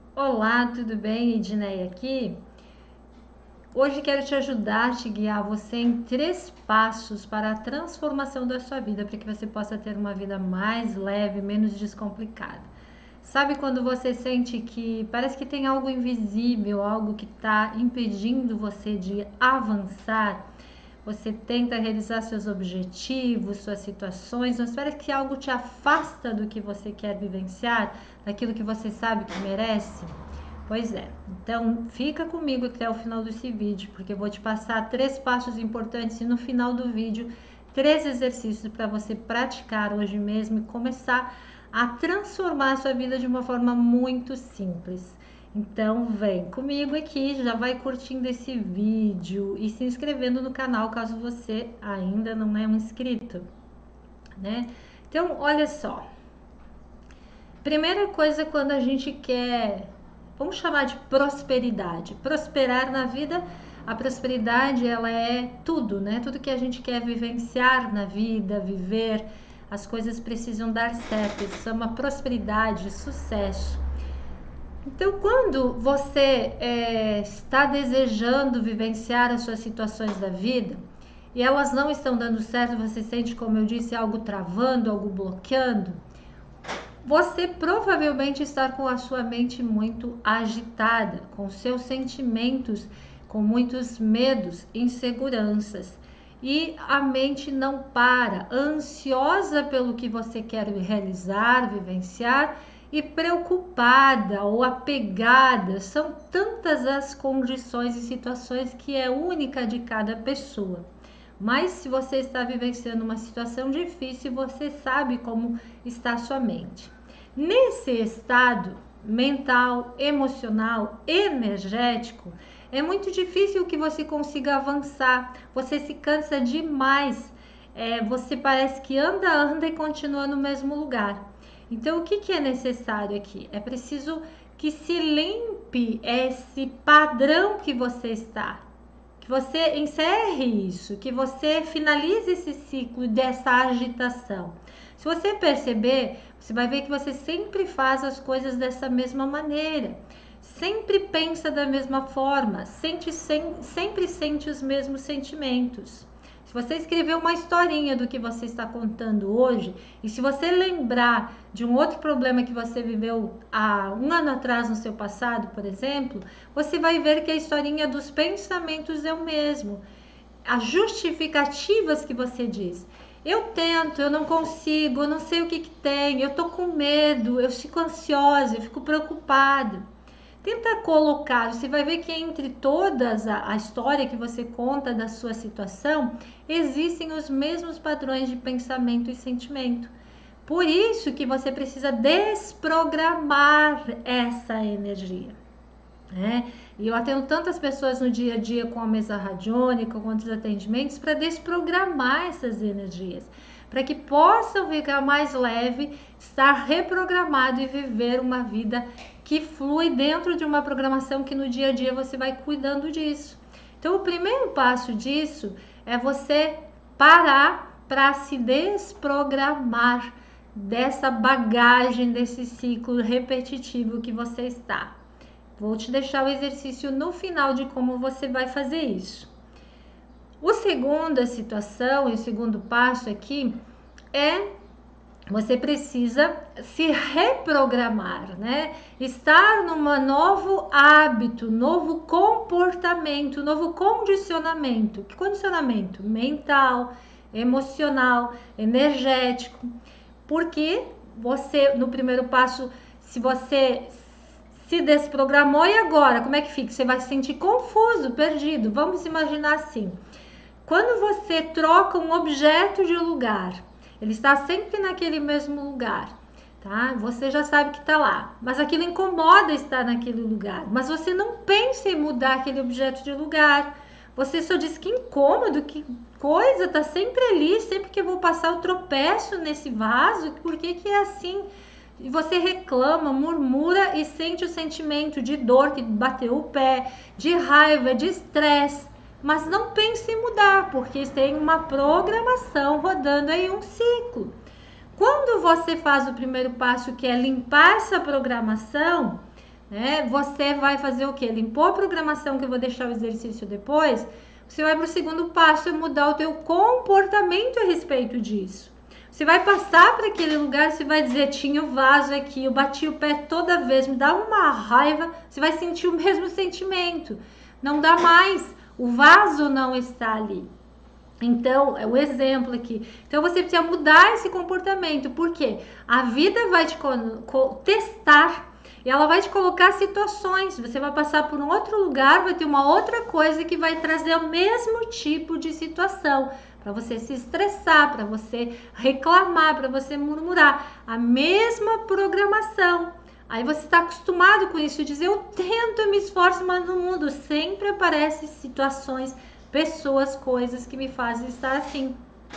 Olá, tudo bem? Edneia aqui. Hoje quero te ajudar, te guiar você em 3 passos para a transformação da sua vida, para que você possa ter uma vida mais leve, menos descomplicada. Sabe quando você sente que parece que tem algo invisível, algo que está impedindo você de avançar? Você tenta realizar seus objetivos, suas situações, mas parece que algo te afasta do que você quer vivenciar, daquilo que você sabe que merece? Pois é, então fica comigo até o final desse vídeo, porque eu vou te passar 3 passos importantes e no final do vídeo 3 exercícios para você praticar hoje mesmo e começar a transformar a sua vida de uma forma muito simples. Então vem comigo aqui, já vai curtindo esse vídeo e se inscrevendo no canal caso você ainda não é um inscrito, né? Então olha só, primeira coisa quando a gente quer, vamos chamar de prosperidade. Prosperar na vida, a prosperidade ela é tudo, né? Tudo que a gente quer vivenciar na vida, viver, as coisas precisam dar certo. Isso é uma prosperidade, sucesso. Então, quando você está desejando vivenciar as suas situações da vida e elas não estão dando certo, você sente, como eu disse, algo travando, algo bloqueando, você provavelmente está com a sua mente muito agitada, com seus sentimentos, com muitos medos, inseguranças. E a mente não para, ansiosa pelo que você quer realizar, vivenciar e preocupada ou apegada. São tantas as condições e situações que é única de cada pessoa. Mas se você está vivenciando uma situação difícil, você sabe como está a sua mente. Nesse estado mental, emocional, energético, é muito difícil que você consiga avançar. Você se cansa demais. Você parece que anda e continua no mesmo lugar. Então, o que é necessário aqui? É preciso que se limpe esse padrão que você está, que você encerre isso, que você finalize esse ciclo dessa agitação. Se você perceber, você vai ver que você sempre faz as coisas dessa mesma maneira, sempre pensa da mesma forma, sempre sente os mesmos sentimentos. Se você escrever uma historinha do que você está contando hoje, e se você lembrar de um outro problema que você viveu há um ano atrás no seu passado, por exemplo, você vai ver que a historinha dos pensamentos é o mesmo. As justificativas que você diz. Eu tento, eu não consigo, eu não sei o que tem, eu tô com medo, eu fico ansiosa, eu fico preocupada. Tenta colocar, você vai ver que entre todas a história que você conta da sua situação, existem os mesmos padrões de pensamento e sentimento. Por isso que você precisa desprogramar essa energia, né? E eu atendo tantas pessoas no dia a dia com a mesa radiônica, com outros atendimentos, para desprogramar essas energias, para que possam ficar mais leve, estar reprogramado e viver uma vida que flui dentro de uma programação que no dia a dia você vai cuidando disso. Então, o primeiro passo disso é você parar para se desprogramar dessa bagagem, desse ciclo repetitivo que você está. Vou te deixar o exercício no final de como você vai fazer isso. O segunda situação e o segundo passo aqui é você precisa se reprogramar, né? Estar num novo hábito, novo comportamento, novo condicionamento. Que condicionamento? Mental, emocional, energético. Porque você, no primeiro passo, se você se desprogramou, e agora? Como é que fica? Você vai se sentir confuso, perdido. Vamos imaginar assim: quando você troca um objeto de lugar, ele está sempre naquele mesmo lugar, tá? Você já sabe que está lá, mas aquilo incomoda estar naquele lugar. Mas você não pensa em mudar aquele objeto de lugar. Você só diz que incômodo, que coisa, tá sempre ali, sempre que eu vou passar eu tropeço nesse vaso, por que que é assim? E você reclama, murmura e sente o sentimento de dor que bateu o pé, de raiva, de estresse, mas não pense em mudar, porque tem uma programação rodando aí, um ciclo. Quando você faz o primeiro passo, que é limpar essa programação, né? Você vai fazer o quê? Limpou a programação, que eu vou deixar o exercício depois. Você vai para o segundo passo, é mudar o teu comportamento a respeito disso. Você vai passar para aquele lugar, você vai dizer, tinha o vaso aqui, eu bati o pé toda vez, me dá uma raiva, você vai sentir o mesmo sentimento. Não dá mais, o vaso não está ali. Então, é o exemplo aqui. Então, você precisa mudar esse comportamento, porque a vida vai te testar e ela vai te colocar situações. Você vai passar por um outro lugar, vai ter uma outra coisa que vai trazer o mesmo tipo de situação. Para você se estressar, para você reclamar, para você murmurar. A mesma programação. Aí você está acostumado com isso, dizer eu tento, eu me esforço, mas no mundo sempre aparecem situações, pessoas, coisas que me fazem estar assim.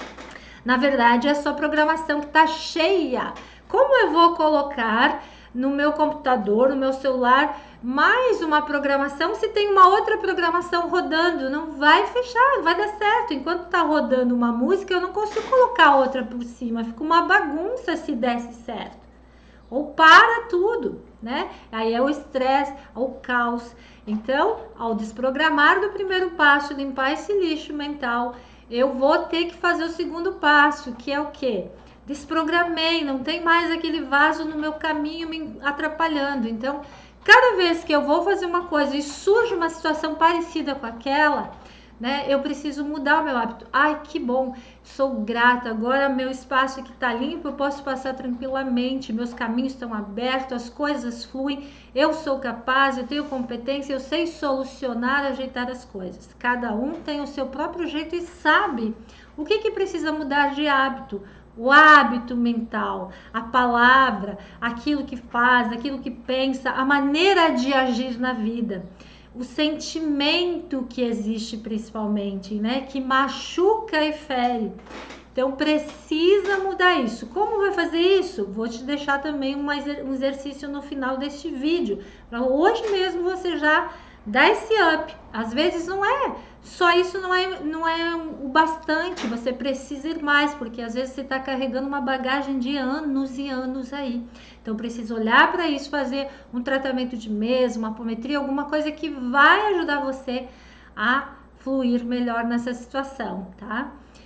Na verdade, é a sua programação que está cheia. Como eu vou colocar no meu computador, no meu celular, mais uma programação se tem uma outra programação rodando? Não vai fechar, não vai dar certo. Enquanto está rodando uma música, eu não consigo colocar outra por cima. Fica uma bagunça se desse certo. Ou para tudo, né? Aí é o estresse, o caos. Então, ao desprogramar do primeiro passo, limpar esse lixo mental, eu vou ter que fazer o segundo passo, que é o quê? Desprogramei, não tem mais aquele vaso no meu caminho me atrapalhando. Então, cada vez que eu vou fazer uma coisa e surge uma situação parecida com aquela, né? Eu preciso mudar o meu hábito. Ai, que bom, sou grata. Agora meu espaço aqui está limpo, eu posso passar tranquilamente. Meus caminhos estão abertos, as coisas fluem. Eu sou capaz, eu tenho competência, eu sei solucionar, ajeitar as coisas. Cada um tem o seu próprio jeito e sabe o que precisa mudar de hábito. O hábito mental, a palavra, aquilo que faz, aquilo que pensa, a maneira de agir na vida. O sentimento que existe principalmente, né? Que machuca e fere. Então precisa mudar isso. Como vai fazer isso? Vou te deixar também um exercício no final deste vídeo. Para hoje mesmo você já dar esse up. Às vezes não é só isso, não é o bastante. Você precisa ir mais, porque às vezes você está carregando uma bagagem de anos e anos aí. Então precisa olhar para isso, fazer um tratamento de mesa, uma apometria, alguma coisa que vai ajudar você a fluir melhor nessa situação, tá?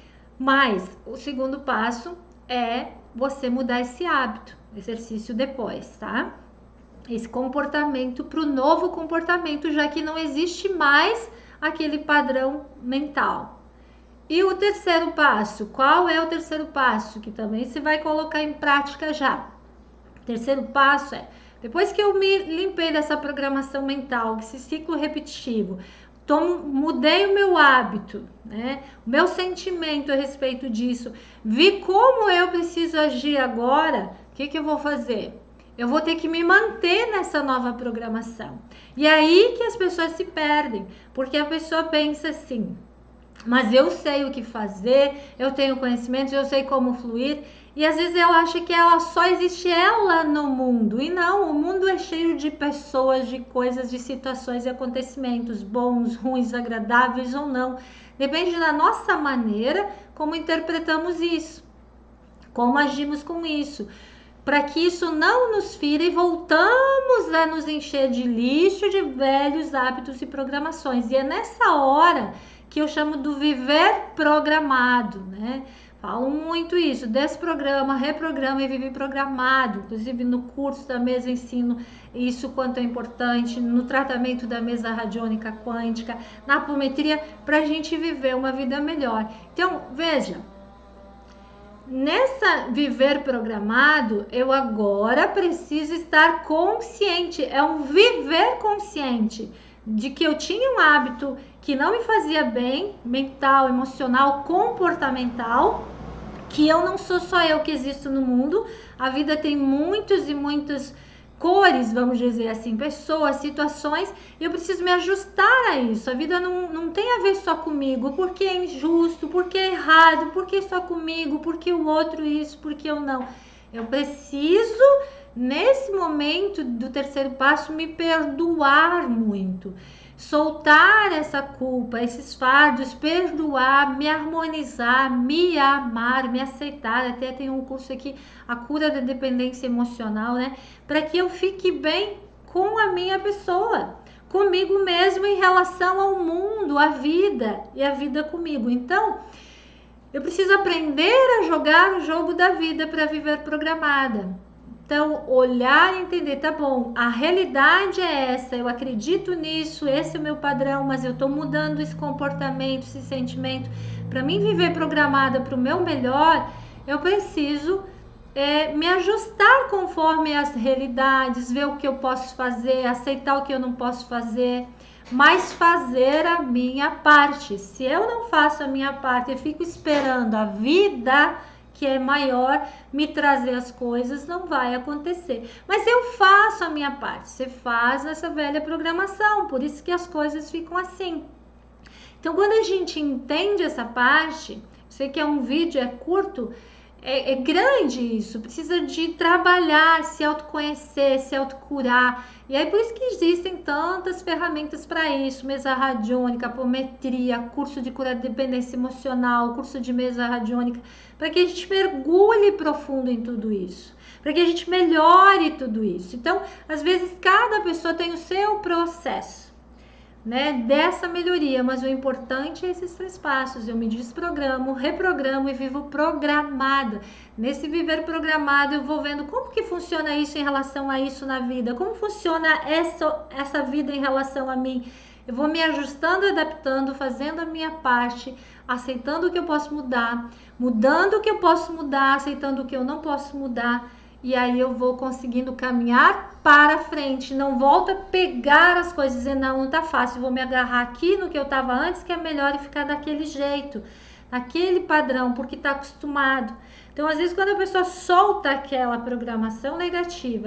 Mas o segundo passo é você mudar esse hábito, exercício depois, tá? Esse comportamento para o novo comportamento, já que não existe mais aquele padrão mental. E o terceiro passo, qual é o terceiro passo? Que também você vai colocar em prática já. O terceiro passo é, depois que eu me limpei dessa programação mental, desse ciclo repetitivo, mudei o meu hábito, né? O meu sentimento a respeito disso, vi como eu preciso agir agora, o que eu vou fazer? Eu vou ter que me manter nessa nova programação. E aí que as pessoas se perdem, porque a pessoa pensa assim, mas eu sei o que fazer, eu tenho conhecimentos, eu sei como fluir, e às vezes ela acha que ela só existe ela no mundo, e não, o mundo é cheio de pessoas, de coisas, de situações e acontecimentos, bons, ruins, agradáveis ou não, depende da nossa maneira como interpretamos isso, como agimos com isso, para que isso não nos fira e voltamos a nos encher de lixo, de velhos hábitos e programações. E é nessa hora que eu chamo do viver programado, né? Falo muito isso, desprograma, reprograma e vive programado. Inclusive no curso da mesa ensino isso quanto é importante, no tratamento da mesa radiônica quântica, na apometria, para a gente viver uma vida melhor. Então, veja, nessa viver programado, eu agora preciso estar consciente, é um viver consciente de que eu tinha um hábito que não me fazia bem, mental, emocional, comportamental, que eu não sou só eu que existo no mundo, a vida tem muitos e muitas cores, vamos dizer assim, pessoas, situações, e eu preciso me ajustar a isso. A vida não tem a ver só comigo, porque é injusto, porque é errado, porque só comigo, porque o outro isso, porque eu não. Eu preciso, nesse momento do terceiro passo, me perdoar muito. Soltar essa culpa, esses fardos, perdoar, me harmonizar, me amar, me aceitar. Até tem um curso aqui, a cura da dependência emocional, né? Para que eu fique bem com a minha pessoa, comigo mesmo em relação ao mundo, à vida e a vida comigo. Então, eu preciso aprender a jogar o jogo da vida para viver programada. Então, olhar e entender, tá bom, a realidade é essa, eu acredito nisso, esse é o meu padrão, mas eu tô mudando esse comportamento, esse sentimento. Para mim viver programada para o meu melhor, eu preciso me ajustar conforme as realidades, ver o que eu posso fazer, aceitar o que eu não posso fazer, mas fazer a minha parte. Se eu não faço a minha parte e fico esperando a vida, que é maior, me trazer as coisas, não vai acontecer. Mas eu faço a minha parte. Você faz essa velha programação, por isso que as coisas ficam assim. Então, quando a gente entende essa parte, sei que é um vídeo, é curto, é grande isso, precisa de trabalhar, se autoconhecer, se autocurar. E aí por isso que existem tantas ferramentas para isso, mesa radiônica, apometria, curso de cura de dependência emocional, curso de mesa radiônica, para que a gente mergulhe profundo em tudo isso, para que a gente melhore tudo isso. Então, às vezes cada pessoa tem o seu processo, né, dessa melhoria, mas o importante é esses 3 passos. Eu me desprogramo, reprogramo e vivo programada. Nesse viver programado, eu vou vendo como que funciona isso em relação a isso na vida, como funciona essa vida em relação a mim. Eu vou me ajustando, adaptando, fazendo a minha parte, aceitando o que eu posso mudar, mudando o que eu posso mudar, aceitando o que eu não posso mudar. E aí eu vou conseguindo caminhar para frente, não volto a pegar as coisas e dizer, não tá fácil, vou me agarrar aqui no que eu estava antes, que é melhor, e ficar daquele jeito, naquele padrão, porque está acostumado. Então, às vezes, quando a pessoa solta aquela programação negativa,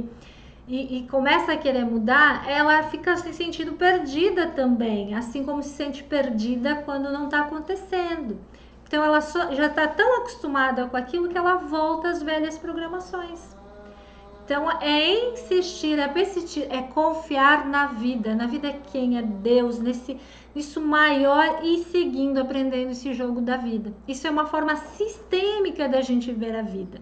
e começa a querer mudar, ela fica se sentindo perdida também, assim como se sente perdida quando não está acontecendo. Então ela já está tão acostumada com aquilo que ela volta às velhas programações. Então é insistir, é persistir, é confiar na vida quem é Deus, nisso maior, e seguindo, aprendendo esse jogo da vida. Isso é uma forma sistêmica da gente ver a vida.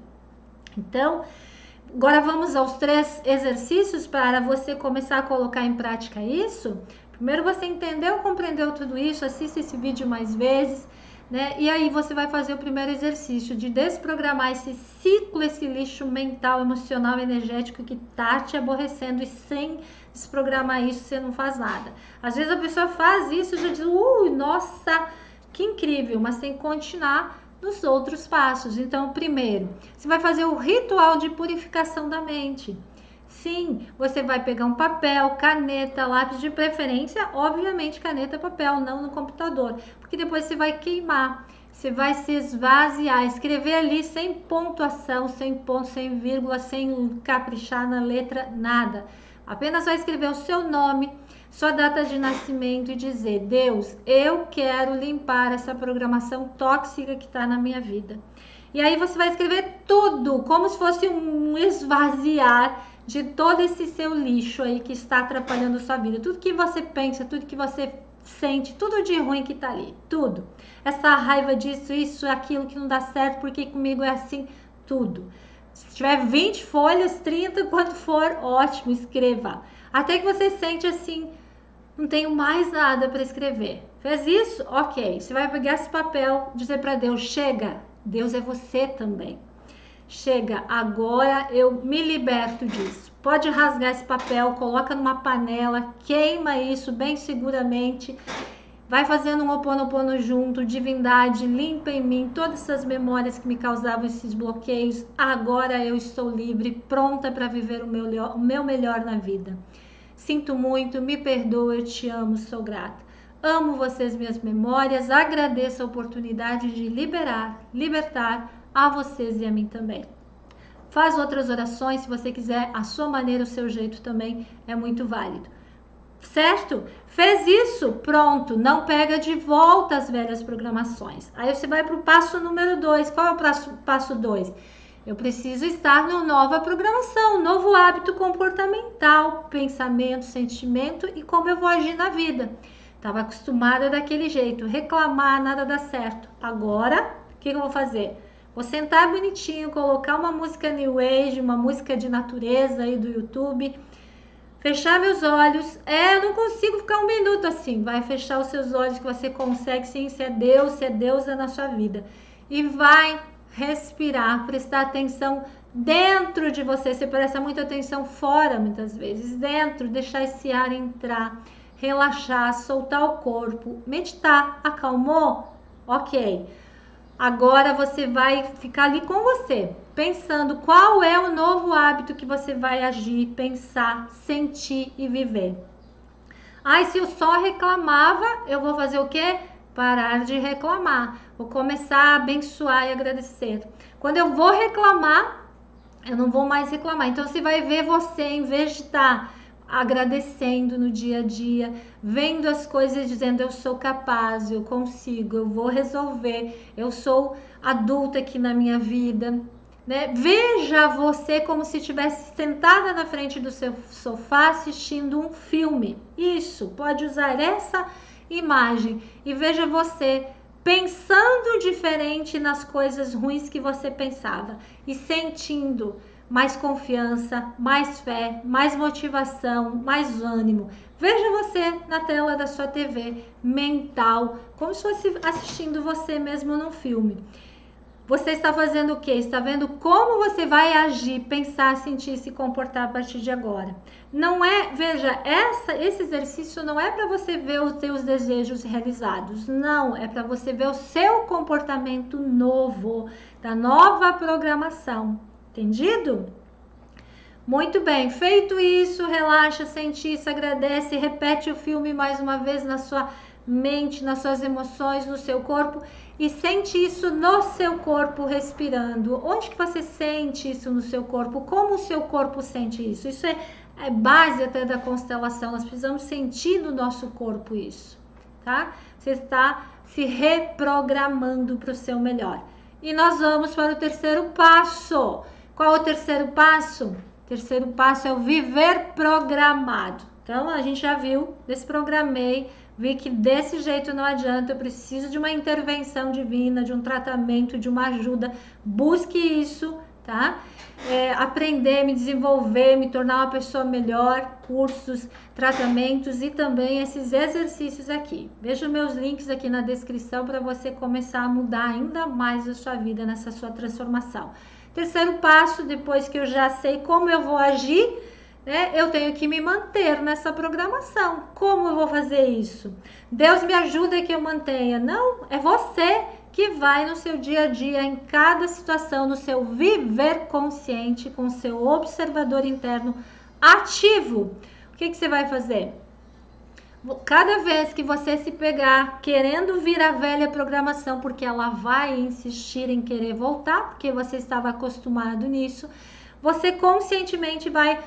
Então, agora vamos aos 3 exercícios para você começar a colocar em prática isso. Primeiro você entendeu, compreendeu tudo isso, assista esse vídeo mais vezes, né? E aí você vai fazer o primeiro exercício de desprogramar esse ciclo, esse lixo mental, emocional, energético que tá te aborrecendo, e sem desprogramar isso você não faz nada. Às vezes a pessoa faz isso e já diz, nossa, que incrível, mas tem que continuar nos outros passos. Então, primeiro, você vai fazer o ritual de purificação da mente. Sim, você vai pegar um papel, caneta, lápis, de preferência, obviamente caneta, papel, não no computador, porque depois você vai queimar, você vai se esvaziar, escrever ali sem pontuação, sem ponto, sem vírgula, sem caprichar na letra, nada. Apenas vai escrever o seu nome, sua data de nascimento e dizer, Deus, eu quero limpar essa programação tóxica que está na minha vida. E aí você vai escrever tudo, como se fosse um esvaziar de todo esse seu lixo aí que está atrapalhando a sua vida. Tudo que você pensa, tudo que você sente, tudo de ruim que tá ali, tudo. Essa raiva disso, isso, aquilo que não dá certo, porque comigo é assim, tudo. Se tiver 20 folhas, 30, quanto for, ótimo, escreva. Até que você sente assim, não tenho mais nada para escrever. Fez isso? Ok. Você vai pegar esse papel, dizer para Deus, chega, Deus é você também. Chega, agora eu me liberto disso. Pode rasgar esse papel, coloca numa panela, queima isso bem seguramente. Vai fazendo um Ho'oponopono junto, divindade, limpa em mim todas essas memórias que me causavam esses bloqueios. Agora eu estou livre, pronta para viver o meu melhor na vida. Sinto muito, me perdoa, eu te amo, sou grata. Amo vocês, minhas memórias, agradeço a oportunidade de libertar a vocês e a mim também. Faz outras orações, se você quiser, a sua maneira, o seu jeito também é muito válido. Certo? Fez isso? Pronto, não pega de volta as velhas programações. Aí você vai para o passo número 2. Qual é o passo 2? Eu preciso estar numa nova programação, novo hábito comportamental, pensamento, sentimento e como eu vou agir na vida. Estava acostumada daquele jeito, reclamar, nada dá certo. Agora, o que eu vou fazer? Vou sentar bonitinho, colocar uma música New Age, uma música de natureza aí do YouTube, Fechar meus olhos. Eu não consigo ficar um minuto assim. Vai fechar os seus olhos que você consegue sim, se é Deus, se é deusa na sua vida. E vai respirar, prestar atenção dentro de você. Você presta muita atenção fora muitas vezes. Dentro, deixar esse ar entrar, relaxar, soltar o corpo, meditar. Acalmou? Ok. Agora você vai ficar ali com você, pensando qual é o novo hábito que você vai agir, pensar, sentir e viver. Ai, se eu só reclamava, eu vou fazer o quê? Parar de reclamar. Vou começar a abençoar e agradecer. Quando eu vou reclamar, eu não vou mais reclamar. Então você vai ver você, em vez de estar agradecendo no dia a dia, vendo as coisas, dizendo eu sou capaz, eu consigo, eu vou resolver, eu sou adulta aqui na minha vida, né? Veja você como se estivesse sentada na frente do seu sofá assistindo um filme. Isso, pode usar essa imagem e veja você pensando diferente nas coisas ruins que você pensava e sentindo mais confiança, mais fé, mais motivação, mais ânimo. Veja você na tela da sua TV mental, como se fosse assistindo você mesmo num filme. Você está fazendo o quê? Está vendo como você vai agir, pensar, sentir, se comportar a partir de agora. Não é, veja, esse exercício não é para você ver os seus desejos realizados, não, é para você ver o seu comportamento novo, da nova programação. Entendido? Muito bem, feito isso, relaxa, sente isso, agradece, repete o filme mais uma vez na sua mente, nas suas emoções, no seu corpo e sente isso no seu corpo respirando. Onde que você sente isso no seu corpo? Como o seu corpo sente isso? Isso é base até da constelação, nós precisamos sentir no nosso corpo isso, tá? Você está se reprogramando para o seu melhor. E nós vamos para o terceiro passo. Qual é o terceiro passo? O terceiro passo é o viver programado. Então, a gente já viu, desprogramei, vi que desse jeito não adianta, eu preciso de uma intervenção divina, de um tratamento, de uma ajuda. Busque isso, tá? Aprender, me desenvolver, me tornar uma pessoa melhor, cursos, tratamentos e também esses exercícios aqui. Veja meus links aqui na descrição para você começar a mudar ainda mais a sua vida nessa sua transformação. Terceiro passo, depois que eu já sei como eu vou agir, né, eu tenho que me manter nessa programação. Como eu vou fazer isso? Deus me ajuda que eu mantenha. Não, é você que vai no seu dia a dia, em cada situação, no seu viver consciente, com o seu observador interno ativo. O que você vai fazer? Cada vez que você se pegar querendo vir a velha programação, porque ela vai insistir em querer voltar, porque você estava acostumado nisso, você conscientemente vai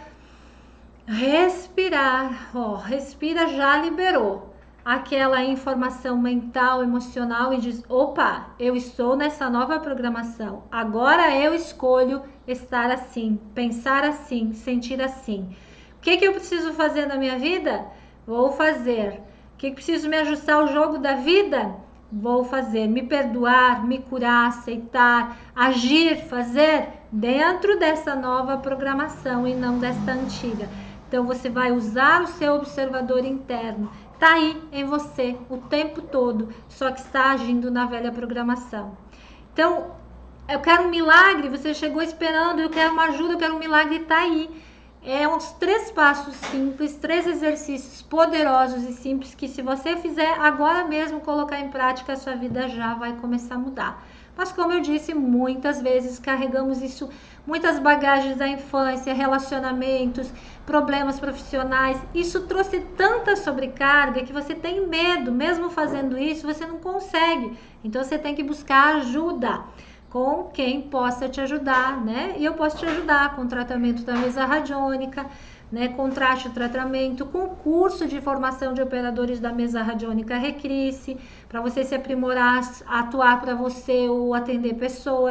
respirar. Respira, já liberou aquela informação mental, emocional e diz: opa, eu estou nessa nova programação. Agora eu escolho estar assim, pensar assim, sentir assim. O que eu preciso fazer na minha vida? Vou fazer. O que preciso me ajustar ao jogo da vida? Vou fazer. Me perdoar, me curar, aceitar, agir, fazer dentro dessa nova programação e não desta antiga. Então você vai usar o seu observador interno. Está aí em você o tempo todo, só que está agindo na velha programação. Então, eu quero um milagre, você chegou esperando, eu quero uma ajuda, eu quero um milagre, está aí. É uns 3 passos simples, 3 exercícios poderosos e simples que, se você fizer agora mesmo, colocar em prática, a sua vida já vai começar a mudar. Mas, como eu disse, muitas vezes carregamos isso, muitas bagagens da infância, relacionamentos, problemas profissionais. Isso trouxe tanta sobrecarga que você tem medo, mesmo fazendo isso, você não consegue. Então, você tem que buscar ajuda com quem possa te ajudar, né? E eu posso te ajudar com o tratamento da mesa radiônica, né? Contraste o tratamento, com curso de formação de operadores da mesa radiônica Recrisse, para você se aprimorar, atuar para você ou atender pessoas,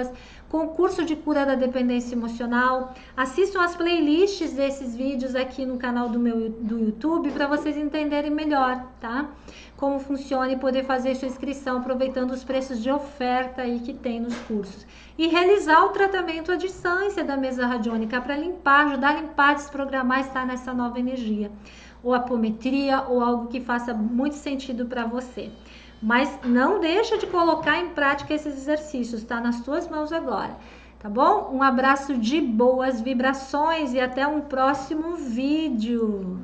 concurso de cura da dependência emocional. Assistam as playlists desses vídeos aqui no canal do YouTube para vocês entenderem melhor, tá? Como funciona e poder fazer sua inscrição aproveitando os preços de oferta aí que tem nos cursos. E realizar o tratamento à distância da mesa radiônica para limpar, ajudar a limpar, desprogramar, estar nessa nova energia. Ou apometria ou algo que faça muito sentido para você. Mas não deixa de colocar em prática esses exercícios, tá nas tuas mãos agora, tá bom? Um abraço de boas vibrações e até um próximo vídeo.